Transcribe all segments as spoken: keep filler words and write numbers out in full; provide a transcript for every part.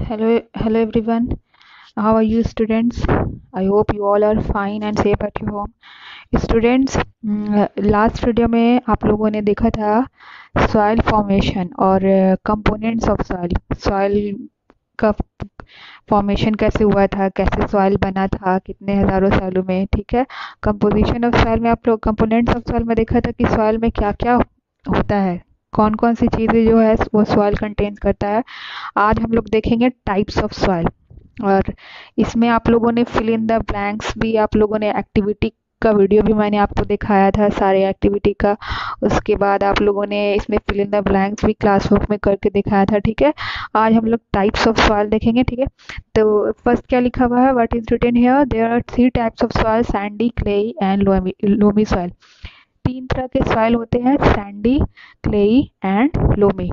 Hello, hello everyone. How are you, students? I hope you all are fine and safe at your home. Students, last video में आप लोगों ने देखा था soil formation और components of soil soil का formation कैसे हुआ था, कैसे सॉइल बना था, कितने हजारों सालों में। ठीक है, कंपोजिशन ऑफ सॉइल में आप लोग कंपोनेंट्स ऑफ सॉइल में देखा था कि सॉइल में क्या क्या होता है, कौन कौन सी चीज़ें जो है वो सॉइल कंटेन करता है। आज हम लोग देखेंगे टाइप्स ऑफ सॉइल, और इसमें आप लोगों ने फिल इन द ब्लैंक्स भी, आप लोगों ने एक्टिविटी का वीडियो भी मैंने आपको दिखाया था सारे एक्टिविटी का। उसके बाद आप लोगों ने इसमें फिल इन द ब्लैंक्स भी क्लास वर्क में करके दिखाया था। ठीक है, आज हम लोग टाइप्स ऑफ सॉइल देखेंगे। ठीक है, तो फर्स्ट क्या लिखा हुआ है, what is written here, there are three types of soil, sandy, clayey and loamy loamy soil. तीन तरह के सॉइल होते हैं, सैंडी, क्लेई एंड लोमी।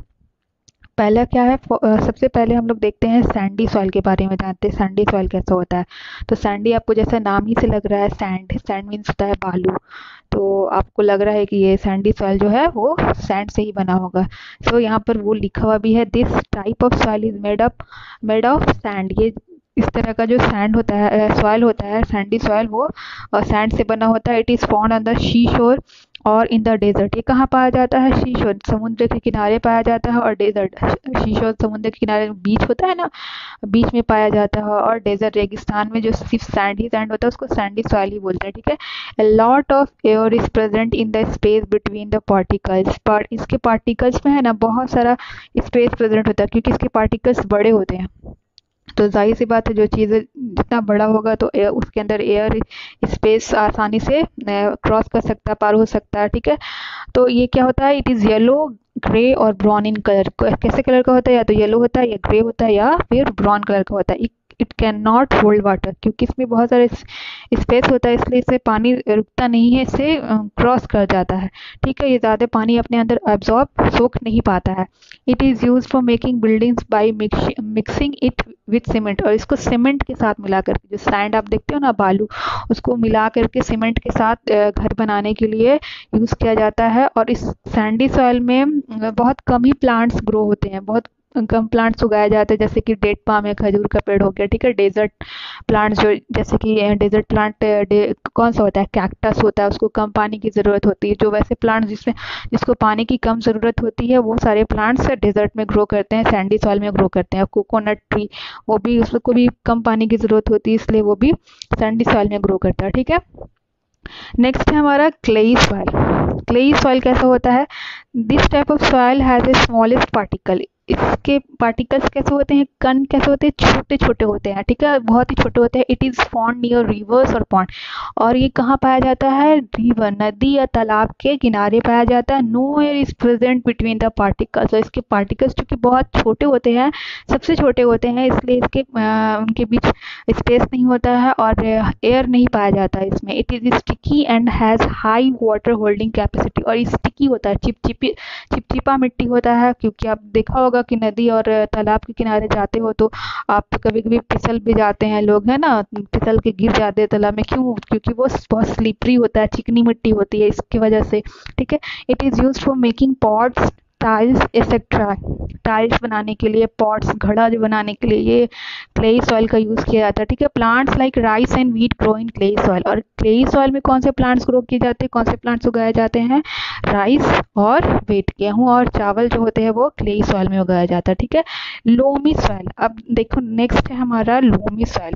पहला क्या है, सबसे पहले हम लोग देखते हैं सैंडी सॉइल के बारे में, जानते हैं सैंडी सॉइल कैसा होता है। तो सैंडी आपको जैसा नाम ही से लग रहा है, सैंड सैंड मीन्स होता है बालू, तो आपको लग रहा है कि ये सैंडी सॉइल जो है वो सैंड से ही बना होगा। सो so, यहाँ पर वो लिखा हुआ भी है, this type of soil is made up made of sand. ये इस तरह का जो सैंड होता है, सॉइल होता है, सैंडी सॉइल, वो सैंड से बना होता है। It is found on the she shore और इन द डेजर्ट। ये कहाँ पाया जाता है, शीशोर समुद्र के किनारे पाया जाता है, और डेजर्ट, शीशोर समुद्र के किनारे बीच होता है ना, बीच में पाया जाता है। और डेजर्ट रेगिस्तान में जो सिर्फ सैंड ही सैंड होता है उसको सैंडी सॉइल ही बोलते हैं। ठीक है, a lot of air is present in the space between the particles, पर इसके पार्टिकल्स में है ना बहुत सारा स्पेस प्रेजेंट होता है, क्योंकि इसके पार्टिकल्स बड़े होते हैं। तो जाहिर सी बात है, जो चीज़ जितना बड़ा होगा तो एयर, उसके अंदर एयर स्पेस आसानी से क्रॉस कर सकता है, पार हो सकता है। ठीक है, तो ये क्या होता है, इट इज़ येलो, ग्रे और ब्राउन इन कलर। कैसे कलर का होता है, या तो येलो होता है, या ग्रे होता है, या फिर ब्राउन कलर का होता है। It can not hold water, क्योंकि इसमें बहुत सारे स्पेस होता है, इसलिए इससे पानी रुकता नहीं है, इससे क्रॉस कर जाता है। ठीक है, ये ज़्यादा पानी अपने अंदर एब्जॉर्ब सोख नहीं पाता है। It is use for making buildings by mixing it with cement, और इसको सीमेंट के साथ मिला करके, जो सैंड आप देखते हो ना, बालू, उसको मिला करके सीमेंट के साथ घर बनाने के लिए यूज़ किया जाता है। और इस सैंडी सॉइल में बहुत कम ही प्लांट्स ग्रो होते हैं, बहुत कम प्लांट्स उगाए जाते हैं, जैसे कि डेट पाम है, खजूर का पेड़ हो गया। ठीक है, डेजर्ट प्लांट्स जो, जैसे कि डेजर्ट प्लांट डे, कौन सा होता है, कैक्टस होता है, उसको कम पानी की ज़रूरत होती है। जो वैसे प्लांट्स जिसमें जिसको पानी की कम ज़रूरत होती है, वो सारे प्लांट्स डेजर्ट में ग्रो करते हैं, सैंडी सॉइल में ग्रो करते हैं। कोकोनट ट्री, वो भी, उसको भी कम पानी की ज़रूरत होती है, इसलिए वो भी सैंडी सॉइल में ग्रो करता है। ठीक है, नेक्स्ट है हमारा क्लेई सॉइल। क्लेई सॉइल कैसा होता है, this type of soil has a smallest particle. इसके पार्टिकल्स कैसे होते हैं, कण कैसे होते हैं, छोटे छोटे होते हैं। ठीक है, बहुत ही छोटे होते हैं। It is found near rivers और पॉन्ड, और ये कहाँ पाया जाता है, रिवर, नदी या तालाब के किनारे पाया जाता है। No air is present between the particles, और इसके पार्टिकल्स चूँकि बहुत छोटे होते हैं, सबसे छोटे होते हैं, इसलिए इसके आ, उनके बीच स्पेस नहीं होता है, और एयर नहीं पाया जाता है इसमें। It is sticky and has high water holding capacity, और स्टिकी होता है, चिपचिपी चिपचिपा मिट्टी होता है, क्योंकि आप देखा होगा कि नदी और तालाब के किनारे जाते हो तो आप कभी कभी फिसल भी जाते हैं लोग, है ना, फिसल के गिर जाते हैं तालाब में। क्यों, क्योंकि वो बहुत स्लिपरी होता है, चिकनी मिट्टी होती है, इसकी वजह से। ठीक है, it is use for making pots, tiles etcetera. Tiles बनाने के लिए, पॉट्स, घड़ा जो बनाने के लिए, ये क्लेई सॉइल का यूज़ किया जाता है। ठीक है, plants like rice and wheat grow in clay soil, और क्लेई सॉइल में कौन से प्लांट्स ग्रो किए जाते हैं, कौन से प्लांट्स उगाए जाते हैं, राइस और व्हीट, गेहूँ और चावल जो होते हैं वो क्लेई सॉइल में उगाया जाता है। ठीक है, लोमी सॉइल। अब देखो नेक्स्ट है हमारा लोमी सॉइल।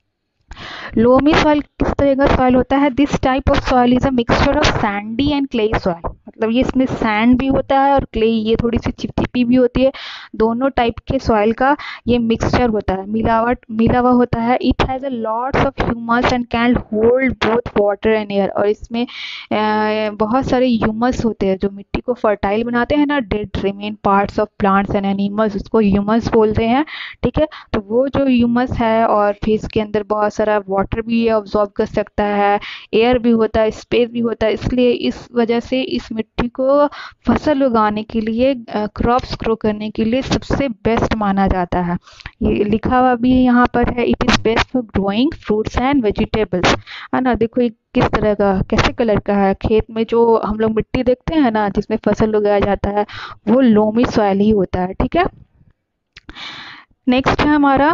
लोमी सॉइल किस तरह का सॉइल होता है, this type of soil is a mixture of sandy and clayey soil. मतलब ये इसमें सैंड भी होता है और क्लेई, ये थोड़ी सी चिपचिपी भी होती है, दोनों टाइप के सॉइल का ये मिक्सचर होता है, मिलावट मिला हुआ होता है। It has a lots of humus and can hold both water and air, और इसमें आ, बहुत सारे ह्यूमस होते हैं जो मिट्टी को फर्टाइल बनाते हैं ना, dead remain parts of plants and animals, उसको ह्यूमस बोलते हैं। ठीक है, तो वो जो ह्यूमस है, और फिर इसके अंदर बहुत सारा वाटर भी ऑब्जॉर्ब कर सकता है, एयर भी होता है, स्पेस भी होता है, इसलिए इस वजह से इस मिट्टी को फसल उगाने के लिए, क्रॉप्स ग्रो करने के लिए सबसे बेस्ट माना जाता है। ये लिखा हुआ भी यहाँ पर है, it is best for growing fruits and vegetables, है ना। देखो ये किस तरह का, कैसे कलर का है, खेत में जो हम लोग मिट्टी देखते हैं ना जिसमें फसल उगाया जाता है, वो लोमी सॉइल ही होता है। ठीक है, नेक्स्ट है हमारा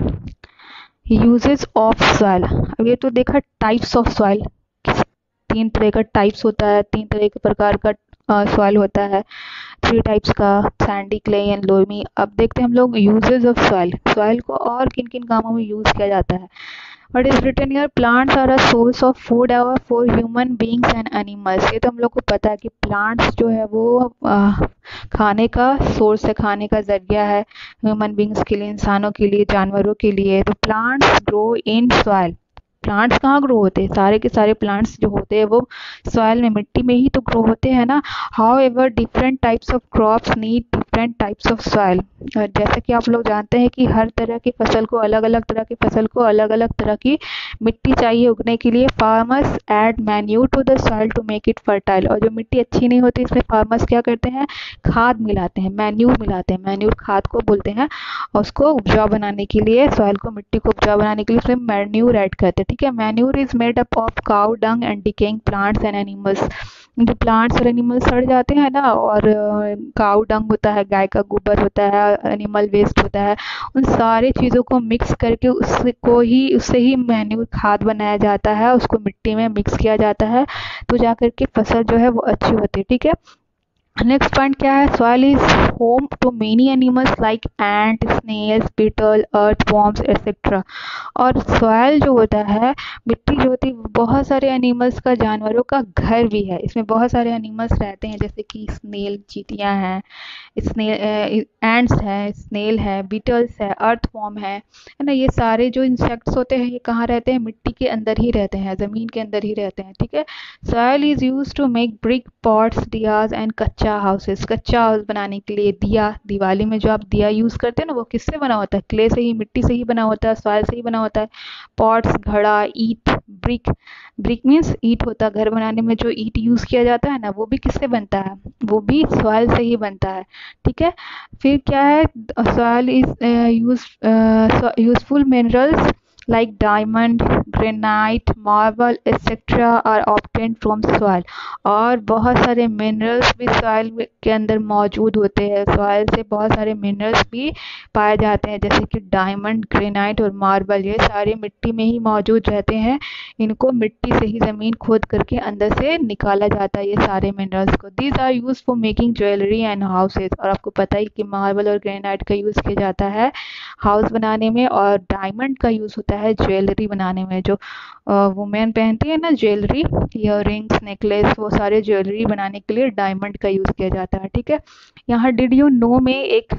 यूजेस ऑफ सॉइल। अब ये तो देखा टाइप्स ऑफ सॉइल, तीन तरह का टाइप्स होता है, तीन तरह के प्रकार का सॉइल होता है, थ्री टाइप्स का, सैंडी, क्ले एंड लोमी। अब देखते हैं हम लोग यूजेस ऑफ सॉइल, सॉइल को और किन किन कामों में यूज किया जाता है। What is written here? Plants are a source of food for human beings and animals. ये तो हम लोग को पता है कि प्लांट्स जो है वो आ, खाने का सोर्स है, खाने का जरिया है ह्यूमन बींग्स के लिए, इंसानों के लिए, जानवरों के लिए। तो plants grow in soil. Plants कहाँ ग्रो होते हैं? सारे के सारे प्लांट्स जो होते हैं वो सॉइल में, मिट्टी में ही तो ग्रो होते हैं ना। However different types of crops need different types of soil. जैसे कि आप लोग जानते हैं कि हर तरह की फसल को, अलग अलग तरह की फसल को अलग अलग तरह की मिट्टी चाहिए उगने के लिए। Farmers add manure to the soil to make it fertile. और जो मिट्टी अच्छी नहीं होती इसमें फार्मर्स क्या करते हैं? खाद मिलाते हैं, मैन्यूर मिलाते हैं। मैन्यूर खाद को बोलते हैं। और उसको उपजाऊ बनाने के लिए, सॉइल को, मिट्टी को उपजाऊ बनाने के लिए उसमें मैन्यूर ऐड करते हैं। ठीक है, manure is made up of cow dung and decaying plants and animals. जो प्लांट्स और एनिमल्स सड़ जाते हैं ना, और काउ डंग होता है, गाय का गोबर होता है, एनिमल वेस्ट होता है, उन सारे चीज़ों को मिक्स करके उसको ही उससे ही मैन्यूर खाद बनाया जाता है, उसको मिट्टी में मिक्स किया जाता है, तो जाकर के फसल जो है वो अच्छी होती है। ठीक है, नेक्स्ट पॉइंट क्या है? Soil is home to many animals like ant, snails, beetle, earthworms etcetera. और सॉइल जो होता है, मिट्टी जो होती है, बहुत सारे एनिमल्स का, जानवरों का घर भी है। इसमें बहुत सारे एनिमल्स रहते हैं, जैसे कि स्नेल, चींटियां हैं, स्नेल, एंट्स है, स्नेल है, बीटल्स है, अर्थवॉर्म है, है ना। ये सारे जो इंसेक्ट्स होते हैं ये कहाँ रहते हैं? मिट्टी के अंदर ही रहते हैं, ज़मीन के अंदर ही रहते हैं। ठीक है, soil is use to make brick, pots, diyas and kachcha houses. कच्चा हाउस बनाने के लिए दिया, दिवाली में जो आप दिया यूज करते हैं ना, वो किससे बना होता है? क्ले से ही, मिट्टी से ही बना होता है, सॉइल से ही बना होता है। पॉट्स, घड़ा, ईट, ब्रिक, ब्रिक मीन्स ईट होता है। घर बनाने में जो ईट यूज किया जाता है ना, वो भी किससे बनता है? वो भी सॉइल से ही बनता है। ठीक है, फिर क्या है? Soil is use useful minerals like diamond, granite, marble etc are obtained from soil। और बहुत सारे मिनरल्स भी सॉइल के अंदर मौजूद होते हैं। सॉइल से बहुत सारे मिनरल्स भी पाए जाते हैं, जैसे कि डायमंड, ग्रेनाइट और मार्बल। ये सारे मिट्टी में ही मौजूद रहते हैं। इनको मिट्टी से ही, ज़मीन खोद करके अंदर से निकाला जाता है ये सारे मिनरल्स को। These are use for making jewellery and houses. और आपको पता ही कि मार्बल और ग्रेनाइट का यूज़ किया जाता है हाउस बनाने में, और डायमंड का यूज़ होता है ज्वेलरी बनाने में। जो वुमेन पहनती है ना ज्वेलरी, ईयर रिंग्स, नेकलेस, वो सारे ज्वेलरी बनाने के लिए डायमंड का यूज़ किया जाता है। ठीक है, यहाँ डिड यू नो में एक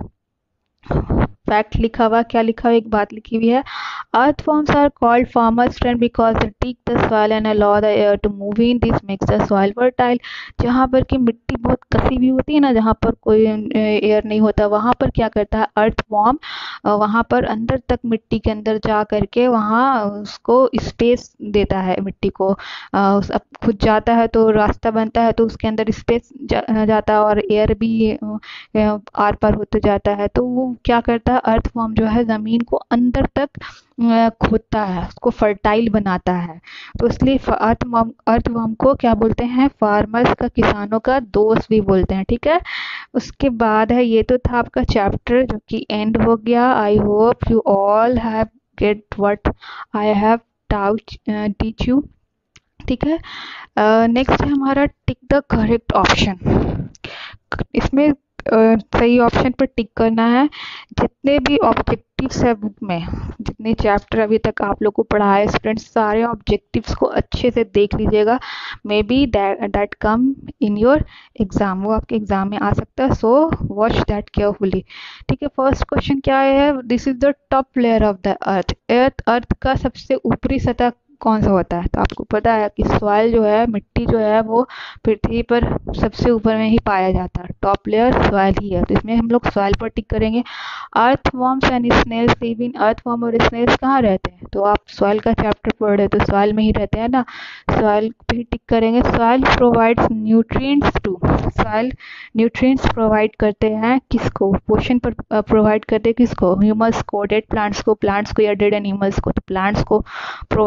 फैक्ट लिखा हुआ, क्या लिखा हुआ? एक बात लिखी हुई है, earthworms are called farmers friend because they dig the soil and allow the air to move in, this makes the soil fertile। जहाँ पर कि मिट्टी बहुत कसी हुई होती है ना, जहाँ पर कोई एयर नहीं होता, वहाँ पर क्या करता है अर्थवॉर्म? वहाँ पर अंदर तक मिट्टी के अंदर जा करके वहाँ उसको स्पेस देता है, मिट्टी को उस अब खुद जाता है तो रास्ता बनता है, तो उसके अंदर स्पेस जा, जाता है और एयर भी आर पार होते जाता है। तो वो क्या करता है? अर्थवॉर्म जो है ज़मीन को अंदर तक खोदता है, उसको फर्टाइल बनाता है। तो इसलिए अर्थवॉर्म अर्थवॉर्म को क्या बोलते हैं? फार्मर्स का, किसानों का दोस्त भी बोलते हैं। ठीक है, उसके बाद है, ये तो था आपका चैप्टर जो कि एंड हो गया। I hope you all have get what I have teach you. ठीक है, नेक्स्ट uh, है हमारा टिक द करेक्ट ऑप्शन। इसमें uh, सही ऑप्शन पर टिक करना है। जितने भी ऑब्जेक्टिव्स है बुक में, जितने चैप्टर अभी तक आप लोग को पढ़ा है स्टूडेंट्स, सारे ऑब्जेक्टिव्स को अच्छे से देख लीजिएगा। Maybe that come in your exam, वो आपके एग्जाम में आ सकता है, सो वॉच दैट केयरफुली। ठीक है, फर्स्ट क्वेश्चन क्या है? This is the top layer of the earth. Earth earth का सबसे ऊपरी सतह कौन सा होता है? तो आपको पता है कि सॉइल जो है, मिट्टी जो है, वो पृथ्वी पर सबसे ऊपर में ही पाया जाता है। टॉप लेयर सॉइल ही है, तो इसमें हम लोग सॉइल पर टिक करेंगे। Earthworms and snails live in, earthworm और स्नेल्स कहाँ रहते हैं? तो आप सॉइल का चैप्टर पढ़ रहे तो सॉइल में ही रहते हैं ना, सॉइल पे ही टिक करेंगे। Soil provides nutrients to, soil nutrients provide करते हैं किसको? पोषण पर प्रोवाइड करते हैं किसको? ह्यूमस को, डेड प्लांट्स को, प्लांट्स को या डेड एनिमल्स को? तो प्लांट्स को प्रोवाइड करते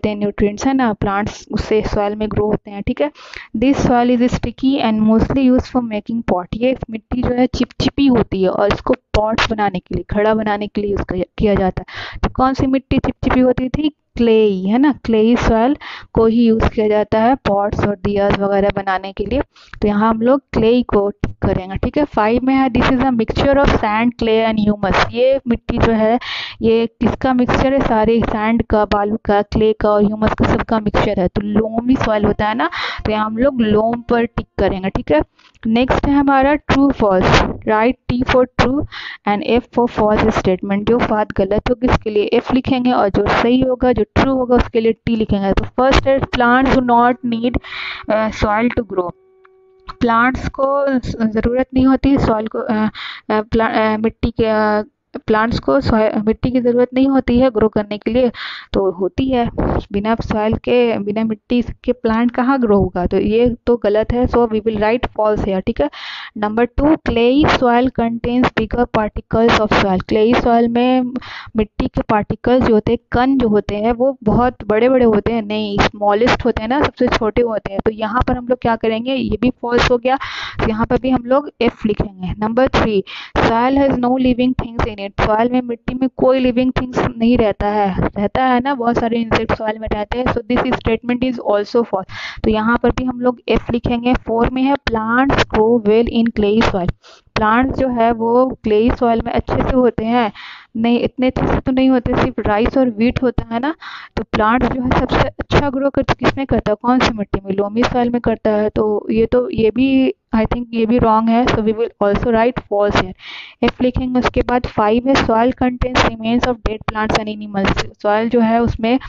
जाते हैं न्यूट्रिएंट्स, है ना, प्लांट्स उससे सॉइल में ग्रो होते हैं, ठीक है। This soil is sticky and mostly use for making pot. ये मिट्टी जो है चिपचिपी होती है और इसको पॉट्स बनाने के लिए, घड़ा बनाने के लिए यूज किया जाता है। तो कौन सी मिट्टी चिपचिपी होती थी? क्लेई, है ना, क्लेई सॉइल को ही यूज किया जाता है पॉट्स और दियाज वगैरह बनाने के लिए। तो यहाँ हम लोग क्लेई को टिक करेंगे, ठीक है। फाइव में है this is a mixture of sand, clay and humus. ये मिट्टी जो है ये किसका मिक्सचर है? सारे सैंड का, बालू का, क्ले का और ह्यूमस का सबका मिक्सचर है। तो लोमी सॉइल होता है ना, तो यहाँ हम लोग लोम पर टिक करेंगे, ठीक है। नेक्स्ट है हमारा true false. Write T for true and F for false statement. जो बात गलत होगी उसके लिए एफ लिखेंगे और जो सही होगा, जो ट्रू होगा, उसके लिए टी लिखेंगे। तो फर्स्ट है plants do not need soil to grow. Plants को ज़रूरत नहीं होती सॉइल को, आ, आ, प्ला, आ, मिट्टी के, प्लांट्स को मिट्टी की ज़रूरत नहीं होती है ग्रो करने के लिए, तो होती है। बिना सॉइल के, बिना मिट्टी के प्लांट कहाँ ग्रो होगा? तो ये तो गलत है, so we will write false है, ठीक है। Number two, clayey soil contains bigger particles of soil. Clay soil में मिट्टी के पार्टिकल्स जो होते हैं, कण जो होते हैं, वो बहुत बड़े बड़े होते हैं, नहीं, स्मॉलेस्ट होते हैं ना, सबसे छोटे होते हैं। तो यहाँ पर हम लोग क्या करेंगे? ये भी फॉल्स हो गया, तो यहाँ पर भी हम लोग एफ लिखेंगे। Number three, soil has no living things in it. Soil में, मिट्टी में कोई लिविंग थिंग्स नहीं रहता है, रहता है ना, बहुत सारे इंसेक्ट सॉइल में रहते हैं। So this statement is also false, तो यहाँ पर भी हम लोग एफ लिखेंगे। फोर में है plants grow well in clay soil. Plants जो है वो क्लेई सॉइल में अच्छे से होते हैं, नहीं, इतने अच्छे से तो नहीं होते, सिर्फ राइस और वीट होता है ना। तो प्लांट्स जो है सबसे अच्छा ग्रो कर किसमें करता है? कौन सी मिट्टी में? लोमी सॉइल में करता है। तो ये तो ये भी आई थिंक ये भी रॉन्ग है, so we will also write false है, एफ लिखेंगे। उसके बाद फाइव है soil contains remains of dead plants and animals. Soil जो है उसमें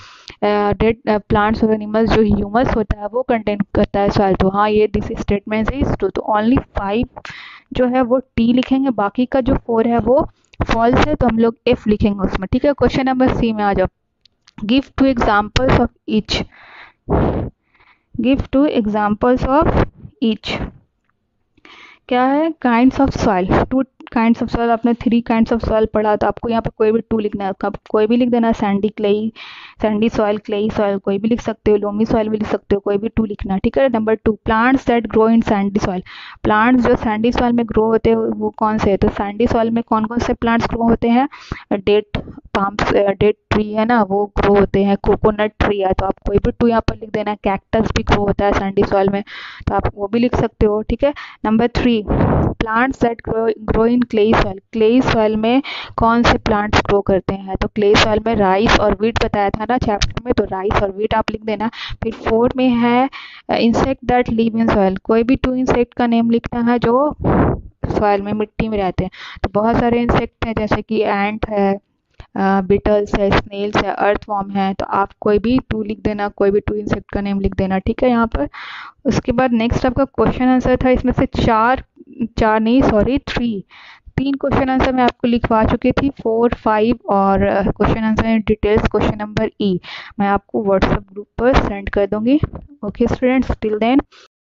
डेड प्लांट्स और एनिमल्स जो ह्यूमस होता है वो कंटेन करता है सॉइल। तो हाँ, ये दिस स्टेटमेंट इज ट्रू। तो ओनली फाइव जो है वो टी लिखेंगे, बाकी का जो फोर है वो फॉल्स है, तो हम लोग एफ लिखेंगे उसमें, ठीक है। क्वेश्चन नंबर सी में आ जाओ। Give two examples of each. Give two examples of each क्या है? Kinds of soil. Two kinds of soil, आपने थ्री काइंड्स ऑफ सॉइल पढ़ा, तो आपको यहाँ पर कोई भी टू लिखना है, आप कोई भी लिख देना, sandy clay, sandy soil, clay soil, कोई भी लिख सकते हो, लोमी सॉइल भी लिख सकते हो, कोई भी टू लिखना, ठीक है। Number two, plants that grow in sandy soil. Plants जो सैंडी सॉइल में ग्रो होते हैं वो कौन से है? तो सैंडी सॉइल में कौन कौन से प्लांट्स ग्रो होते हैं? डेट पाम, डेट ट्री है ना, वो ग्रो होते हैं। कोकोनट ट्री है, तो आप कोई भी टू यहाँ पर लिख देना। कैक्टस भी ग्रो होता है सैंडी सॉइल में, तो आप वो भी लिख सकते हो, ठीक है। Number three, plants that grow grow in clay soil. Clay soil में कौन से प्लांट्स ग्रो करते हैं? तो क्लेई सॉइल में राइस और वीट बताया था ना चैप्टर में, तो राइस और वीट आप लिख देना। फिर फोर में है insect that live in soil. कोई भी टू इंसेक्ट का नेम लिखना है जो सॉइल में, मिट्टी में रहते हैं। तो बहुत सारे इंसेक्ट हैं, जैसे कि एंट है, बिटल्स है, स्नेल्स है, अर्थवॉर्म है, तो आप कोई भी टू लिख देना, कोई भी टू इंसेक्ट का नेम लिख देना, ठीक है यहाँ पर। उसके बाद नेक्स्ट आपका क्वेश्चन आंसर था, इसमें से चार चार नहीं सॉरी थ्री तीन क्वेश्चन आंसर मैं आपको लिखवा चुकी थी, फोर फाइव और question answer details question number E मैं आपको व्हाट्सएप ग्रुप पर सेंड कर दूंगी। Okay students, till then